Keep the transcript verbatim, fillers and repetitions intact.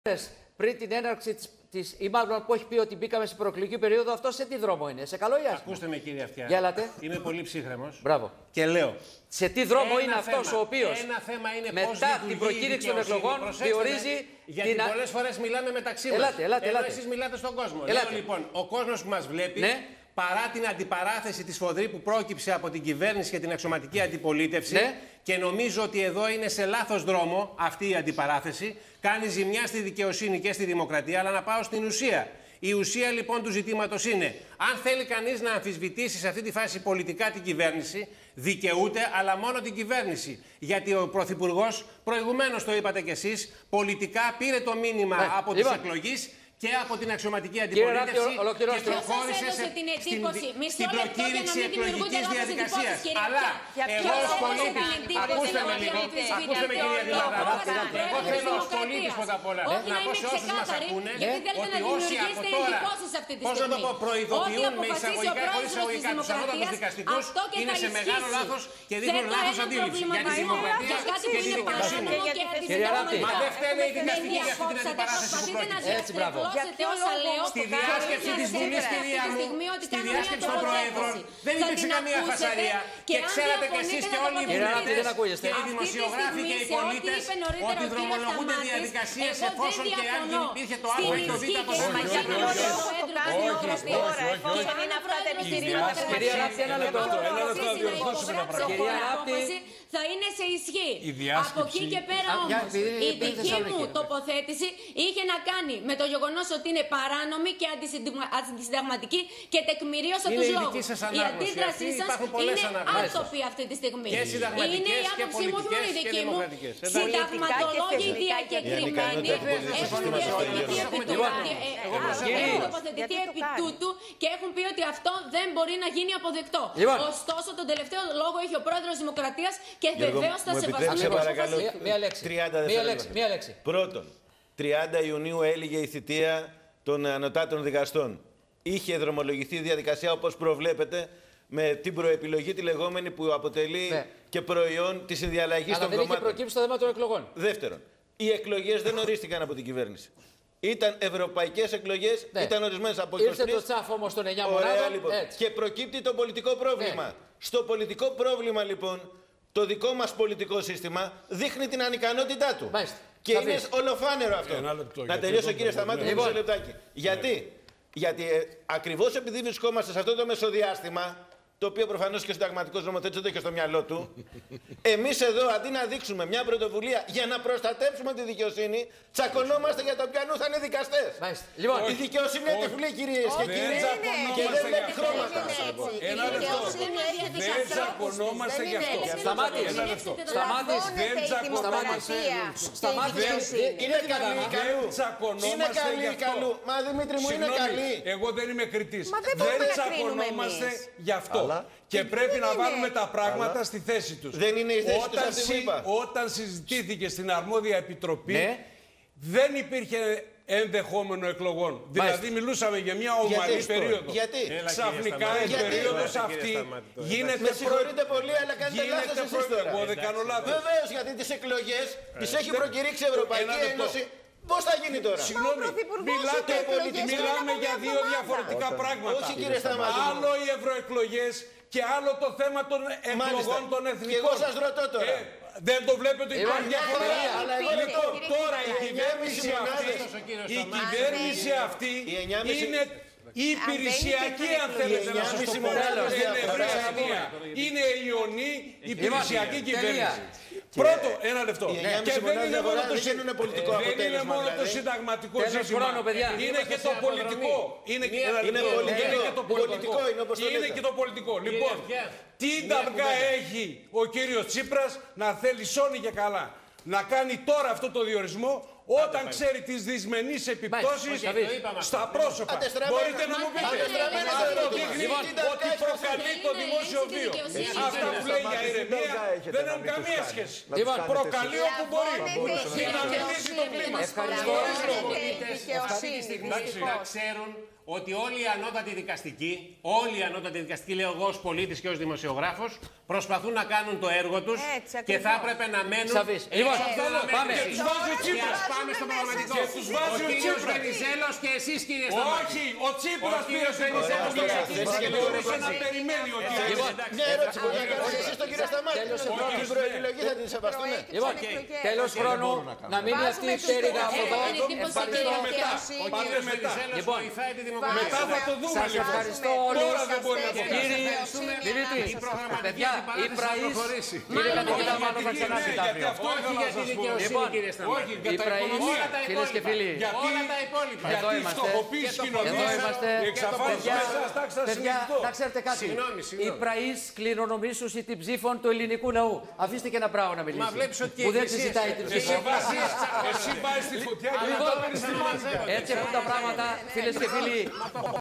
Πριν την έναρξη της, της, ή μάλλον που έχει πει ότι μπήκαμε σε προεκλογική περίοδο, αυτό σε τι δρόμο είναι, σε καλό ή άσχημο? Ακούστε με, κύριε Αυτιά. Για ελάτε. Είμαι πολύ ψύχρεμος. Μπράβο. Και λέω. Σε τι δρόμο ένα είναι αυτός ο οποίος μετά την προκήρυξη των εκλογών διορίζει. Γιατί την... πολλές φορές μιλάμε μεταξύ μας. Ελάτε, ελάτε, ελάτε. Εσείς μιλάτε στον κόσμο. Ελάτε. Λέω λοιπόν, ο κόσμος που μας βλέπει. Ναι. Παρά την αντιπαράθεση τη σφοδρή που πρόκυψε από την κυβέρνηση και την αξιωματική αντιπολίτευση, ναι. Και νομίζω ότι εδώ είναι σε λάθος δρόμο αυτή η αντιπαράθεση, κάνει ζημιά στη δικαιοσύνη και στη δημοκρατία, αλλά να πάω στην ουσία. Η ουσία λοιπόν του ζητήματος είναι, αν θέλει κανείς να αμφισβητήσει σε αυτή τη φάση πολιτικά την κυβέρνηση, δικαιούται, αλλά μόνο την κυβέρνηση. Γιατί ο Πρωθυπουργός, προηγουμένως το είπατε κι εσείς, πολιτικά πήρε το μήνυμα ναι. από τις εκλογές και από την αξιωματική αντιπολίτευση και προχώρησε σε, στην, στην προκήρυξη εκλογικής διαδικασίας. Αλλά εγώ ως πολίτης, ακούστε με λίγο, ακούστε με κυρία Δημαράκη, εγώ θέλω ως πολίτης πρώτα απ' όλα να πω σε όσους μας ακούνε ότι όσοι από τώρα, πώς να το πω, προειδοποιούν με εισαγωγικά ή χωρίς εισαγωγικά τους ανώτατους δικαστικούς, είναι σε μεγάλο λάθος και δείχνουν λάθος αντίληψη για τη δημοκρατία και τη δικαιοσύνη. Μα δεν φταίνε οι δικαστικοί για αυτή την αντιπαράθεση που πρόκειται. Έτσι, μπράβο. Στη διάσκεψη της Βουλής, κυρία μου, στη διάσκεψη των Προέδρων, δεν υπήρξε καμία φασαρία. Και ξέρατε κι εσείς και όλοι οι βουλευτές και οι δημοσιογράφοι και οι πολίτες ότι δρομολογούνται διαδικασίες εφόσον και αν υπήρχε το Α ή το Β από το θα είναι σε ισχύ. Από εκεί και πέρα όμως η δική μου τοποθέτηση είχε να κάνει με το γεγονός ότι είναι παράνομη και αντισυνταγματική και τεκμηρίωσα τους λόγους. Η αντίδρασή σας είναι άτοπη αυτή τη στιγμή. Είναι η άποψή μου, όχι μόνο η δική μου. Συνταγματολόγοι διακεκριμένοι έχουν τοποθετηθεί επί τούτου και έχουν πει ότι αυτό δεν μπορεί να γίνει αποδεκτό. Ωστόσο, τον τελευταίο λόγο έχει ο πρόεδρος της Δημοκρατίας και βεβαίως θα σεβαστούμε. Μία λέξη. Μία λέξη. Μία λέξη. Πρώτον, τριάντα Ιουνίου έλυγε η θητεία των ανωτάτων δικαστών. Είχε δρομολογηθεί η διαδικασία όπως προβλέπετε με την προεπιλογή τη λεγόμενη που αποτελεί ναι. και προϊόν της συνδιαλλαγής των κομμάτων. Αλλά δεν είχε προκύψει το θέμα των εκλογών. Δεύτερον, οι εκλογές δεν ορίστηκαν από την κυβέρνηση. Ήταν ευρωπαϊκές εκλογές, ναι. ήταν ορισμένες από είκοσι τρεις. Ήρθε το τσάφ όμως των εννιά μονάδων. Λοιπόν. Και προκύπτει το πολιτικό πρόβλημα. Ναι. Στο πολιτικό πρόβλημα λοιπόν, το δικό μας πολιτικό σύστημα δείχνει την ανικανότητά του. Μάλιστα. Και είναι ολοφάνερο αυτό. Λεπτό, να τελειώσω κύριε Σταμάτη, λοιπόν. μισό λεπτάκι. Γιατί, γιατί ε, ακριβώς επειδή βρισκόμαστε σε αυτό το μεσοδιάστημα, το οποίο προφανώς και ο συνταγματικός νομοθέτης δεν το έχει στο μυαλό του, εμείς εδώ αντί να δείξουμε μια πρωτοβουλία για να προστατεύσουμε τη δικαιοσύνη, τσακωνόμαστε για το ποιανού θα είναι δικαστές. Λοιπόν, η δικαιοσύνη είναι τυφλή, κυρίες και κύριοι, και δεν βλέπει χρώματα. Ένα λεπτό. Δεν τσακωνόμαστε γι' αυτό. Σταμάτη. Σταμάτη. Δεν τσακωνόμαστε. Σταμάτη. Είναι καλή η καλού. Είναι καλή η καλού. Μα Δημήτρη μου είναι καλή. Εγώ δεν είμαι κριτής. Δεν τσακωνόμαστε γι' αυτό. Και πρέπει να βάλουμε τα πράγματα αλλά... στη θέση τους. Δεν είναι η θέση όταν, τους αυτή που είπα. Όταν συζητήθηκε στην αρμόδια επιτροπή, ναι. δεν υπήρχε ενδεχόμενο εκλογών. Μάλιστα. Δηλαδή μιλούσαμε για μια ομαλή γιατί περίοδο. Γιατί. Ξαφνικά η περίοδος αυτή γίνεται... Με συγχωρείτε πολύ, αλλά κάνετε λάθος εσείς τώρα. Εγώ δεν κάνω λάθος. Βεβαίως, γιατί τις εκλογές τις έχει προκηρύξει η Ευρωπαϊκή Ένωση. Πώς θα γίνει τώρα. Συγγνώμη, μιλάτε, μιλάμε για δύο διαφορετικά πράγματα. Όχι, κύριε Σταμάτη. Άλλο οι ευρωεκλογές και άλλο το θέμα των εκλογών των εθνικών. Και εγώ σας ρωτώ τώρα. Ε, δεν το βλέπετε ότι υπάρχει διαφορά. Λοιπόν, τώρα η κυβέρνηση αυτή, η κυβέρνηση αυτή είναι υπηρεσιακή, αν θέλετε να σας το πω. Είναι η ιονή υπηρεσιακή κυβέρνηση. Πρώτο, ένα λεπτό. Και δεν είναι μόνο το, δεν είναι μόνο το συνταγματικό ζήτημα. Είναι και το πολιτικό. Είναι και το πολιτικό. Είναι και το πολιτικό. Λοιπόν, τι ταυγά έχει ο κύριος Τσίπρας να θέλει σώνει και καλά να κάνει τώρα αυτό το διορισμό όταν ξέρει τις δυσμενείς επιπτώσεις στα πρόσωπα. Μπορείτε να μου πείτε. Αυτό δείχνει ότι προκαλεί το δημόσιο βίο. Αυτά που λέει για ηρεμία δεν έχουν καμία σχέση. Προκαλεί όπου μπορεί. Και να μιλήσει το κλίμα. Αυτή τη στιγμή να ξέρουν ότι όλοι οι ανώτατοι δικαστικοί, όλοι οι ανώτατοι δικαστικοί, λέω εγώ ως πολίτης και ως δημοσιογράφος, προσπαθούν να κάνουν το έργο τους και θα έπρεπε να μένουν. Λοιπόν, πάμε. πάμε στο προγραμματικό. Και τους βάζει ο κύριος Βενιζέλος και εσείς κύριε Σταμάτη. Όχι, ο Τσίπρας πήρε ο Βενιζέλος και εσείς. δεν μπορούσε να περιμένει ο κύριος. Μια ερώτηση που θα κάνεις εσείς τον κύριο Σταμάτη. Την προεπιλογή θα την σεβαστούμε. Λοιπόν, τέλος χρόνου να μείνει αυτή η πτέρυγα από εδώ. Πάτε μετά. Λοιπόν, μετά θα το δούμε. σας ευχαριστώ όλους. Τώρα δεν μπορεί να το Κύριε Δημήτρη, παιδιά, η Πραής, κύριε καθηγητά Μάνο, θα ξανάρθετε αύριο. Όχι για τη δικαιοσύνη, κύριε Σταμάτη. Η Πραής, φίλες και φίλοι, όλα τα υπόλοιπα. εδώ είμαστε, εδώ είμαστε, παιδιά, να ξέρετε κάτι, η Πραής κληρονομήσουσε την ψήφων του ελληνικού λαού. Αφήστε και ένα πράγμα να μιλήσει, που δεν συζητάει την ψήφο. Εσύ πάει στη φωτιά και Έτσι έχουν τα πράγματα, φίλες και φίλοι.